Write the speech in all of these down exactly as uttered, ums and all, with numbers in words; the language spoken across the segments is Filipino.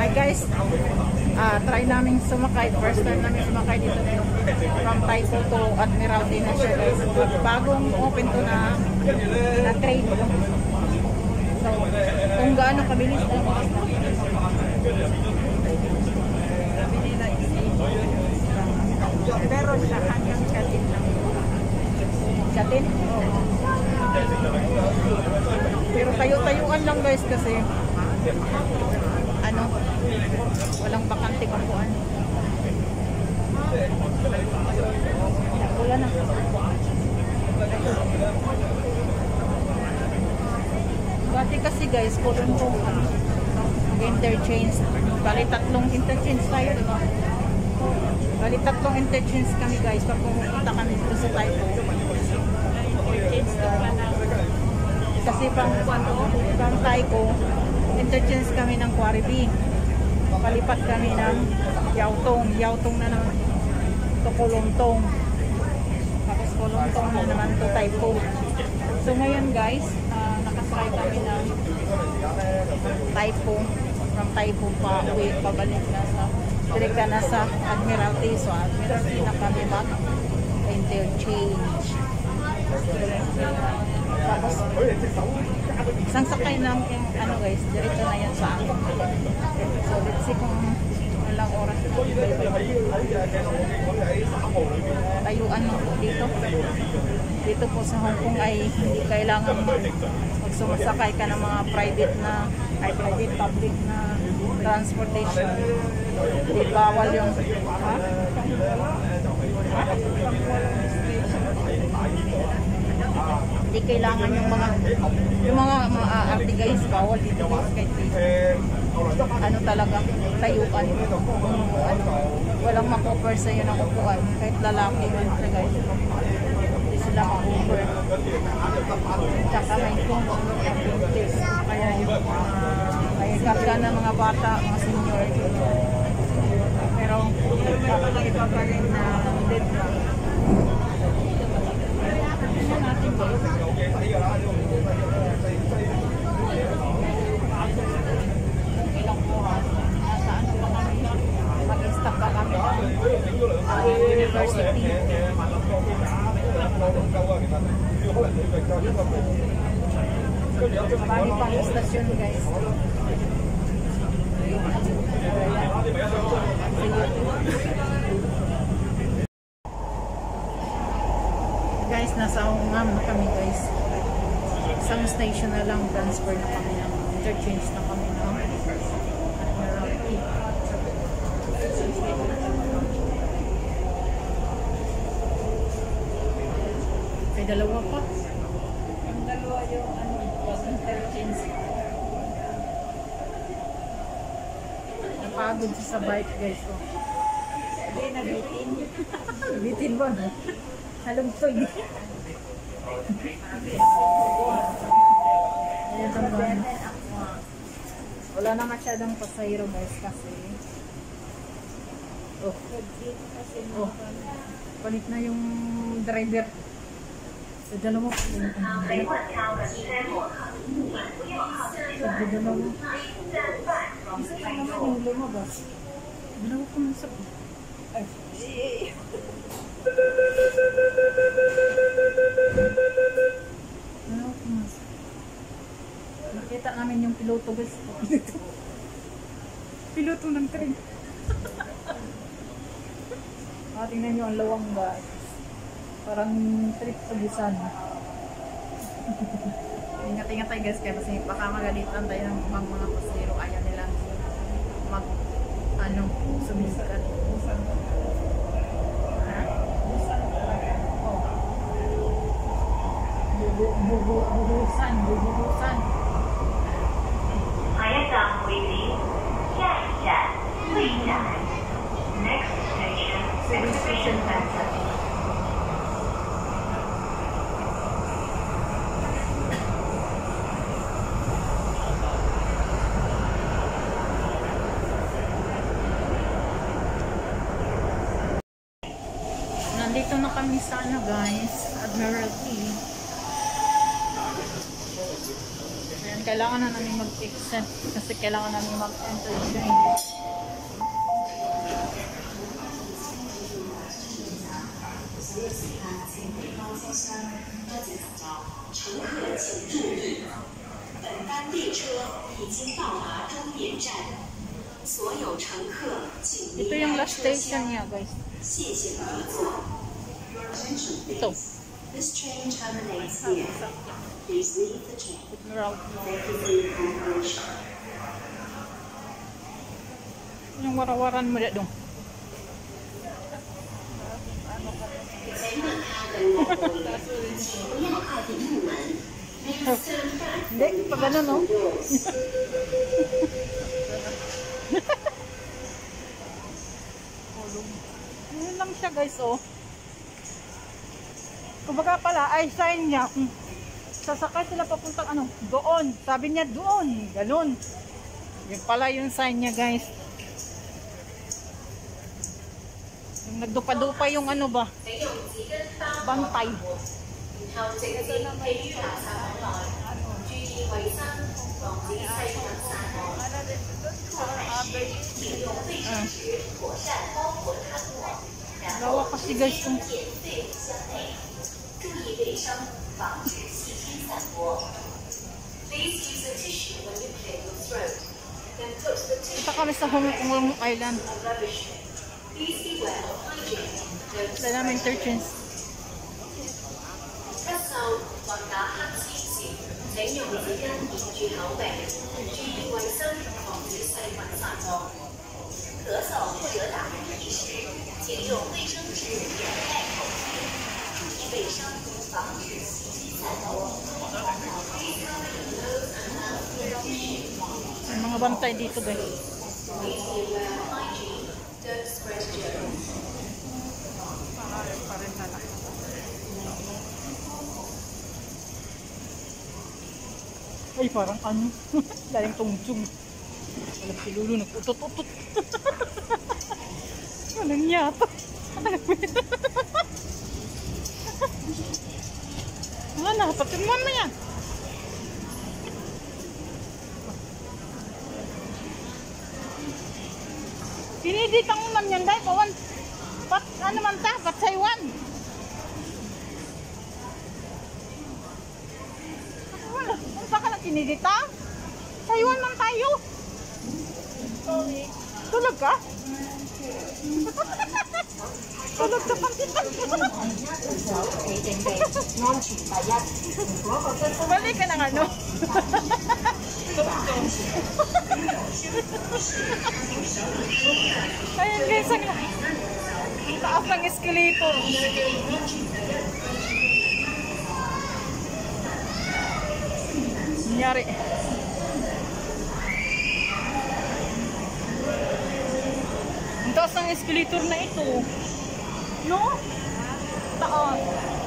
Hi guys, uh, try namin sumakay. First time namin sumakay dito from Taikoo to Admiralty na siya guys. Bagong open to na na train. So, kung gaano kabilis na sabi nila pero siya hanggang Chatin lang. Chatin? Oo. Pero tayo-tayuan lang guys kasi ano, walang bakante kapuan. Wala na. Dati kasi guys, kulon ko interchange. Bali tatlong interchange tayo, diba? Bali tatlong interchange kami guys pag pumunta kami dito sa Taikoo. Interchange kasi pang pang Taikoo, interchange kami ng Quarry B. Palipat kami ng Yautong. Yautong na naman to Kulongtong. Tapos Kulongtong na naman to Taikoo. So ngayon guys, uh, nakasakay kami ng Taikoo. From Taikoo pa uwi, pabalik na sa direkta na sa Admiralty. So Admiralty na kami mag interchange. Tapos isang sakay ng ano guys, diretso na yan sa akin. So let's see kung ilang oras na tayuan dito. Dito po sa Hong Kong ay hindi kailangan magsumasakay ka ng mga private na ay private public na transportation. Hindi bawal yung ha? Hindi kailangan yung mga yung mga mga arte guys, bawal dito guys kahit dito. Ano talaga, tayuan. Ano, walang mag-offer sa'yo ng upuan. Kahit lalaki yun siya guys. Hindi sila mag-offer. Tsaka may kung kaya yung may karga ng mga bata, mga senior. Pero iba pa rin na dead na. Natin guys. Ilang oras. Nasaan pa kami? Mag-stop pa kami sa university. Marami pang istasyon guys. Guys, nasa Hongam na kami guys. Isang station na lang, transfer na kami ng interchange na kami ng Admiralty. May dalawa pa. Yung dalawa yung ano, interchange. Napagod siya sa bike guys. Oh. Hindi, nabitin. Nabitin ba no? Halugtog. Ayan naman. Wala na masyadong pasahero guys kasi oh, oh, palit na yung driver. Sa dalawa po yung sa dalawa isa pa naman yung lumabas. Dalawa po nasa ay ano po mas nakita namin yung piloto guys. Piloto ng train. Ah, tingnan nyo ang lawang ba, parang trip sa Busan. Ingat-ingat tayo guys kaya kasi baka magalitan tayo ng mga mga pasero. Ayaw nila mag ano sumikat. Bubusan, bubusan. Hayatang waiting. Yes, yes. Please die. Next station, Exhibition Center. Nandito na kami sa ano guys, Admiralty. Ayan kailangan na namin mag-extend kasi kailangan namin mag-enter train. Ito yung last station niya, guys. Ito. This train terminates here. Please leave the train. Admiralty. Yung warawaran mo dito. Hindi, pag ano, no? Ano lang siya, guys, oh. Kumbaga pala, ay sign niya. Sasakay sila papuntang ano, doon. Sabi niya doon. Ganun. Yung pala yung sign niya, guys. Yung nagdupa-dupa yung ano ba? Bantay. Ito naman yung Lawa kasi, guys. Kita kami sa Hong Kong Island. Wala namin interchange. May mga bantay dito, guys. Parin na lang. Ay, parang ano? Daling tungtong. Walang si Lulu nagputot-utot. Walang yata. Wala na, patimuan mo yan. Kiniditang mo man yan, dahil pawan. Pat, ano man ta? Pat Taiwan. Wala, kung saan ka na kiniditang? Taiwan man tayo. Tulog ka? Tulog ka pang kita. Balik ka ng ano? Ayan, guys, ang taas ng escalator. Nangyari. Ang taas ng escalator na ito. No? Taas.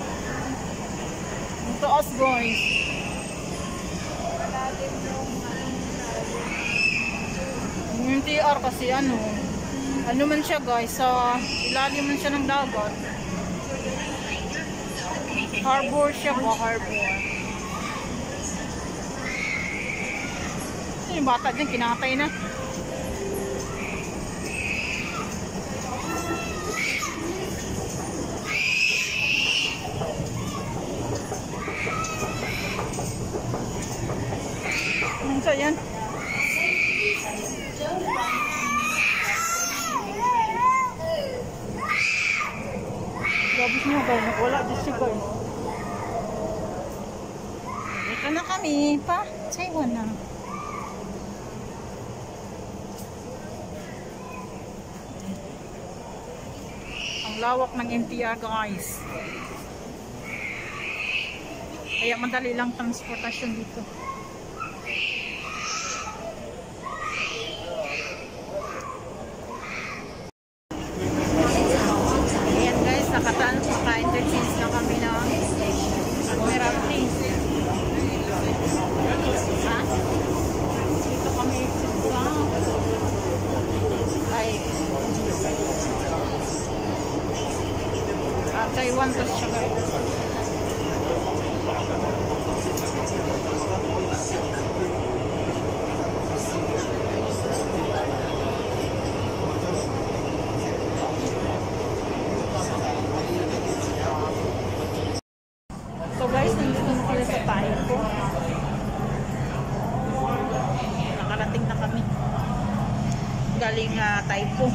Ang taas, guys. Yung M T R kasi ano, ano man siya, guys, sa ilalim man siya ng dagat. Harbor siya po, harbor. Ito yung bata dyan, kinakatay na. Ano sa yan? Labis mo, guys. Wala dito siya, guys. Dito na kami pa. Taiwan na. Ang lawak ng M T R, guys. Kaya madali lang transportasyon dito. Naka-interchange na kami ng admiralty. Ha? Dito kami sa ay ah, Taiwan to siya, guys. galing uh, Taikoo.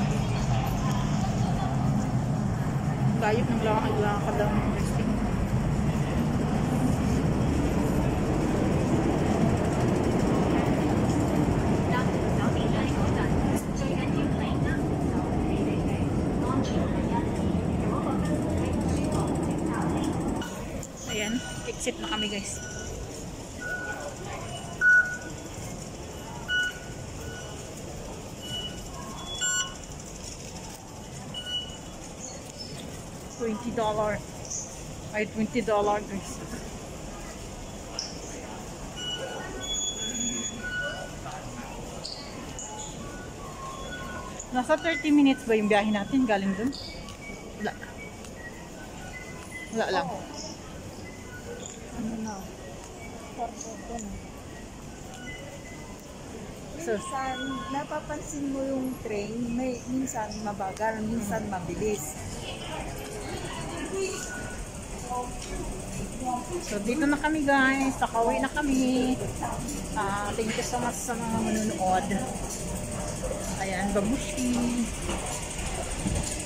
Gayot ng lakad lang ng resting. Ayan, exit na kami guys. twenty dollars. Ay, twenty dollars guys. Nasa thirty minutes ba yung biyahe natin galing dun? Wala. Wala lang. Ano na? Porto na. So, Minsan, napapansin mo yung train, may minsan mabagal, minsan mabilis. so dito na kami guys. Nakauwi na kami. Uh, thank you so much sa mga manunood. Ayan, babushi.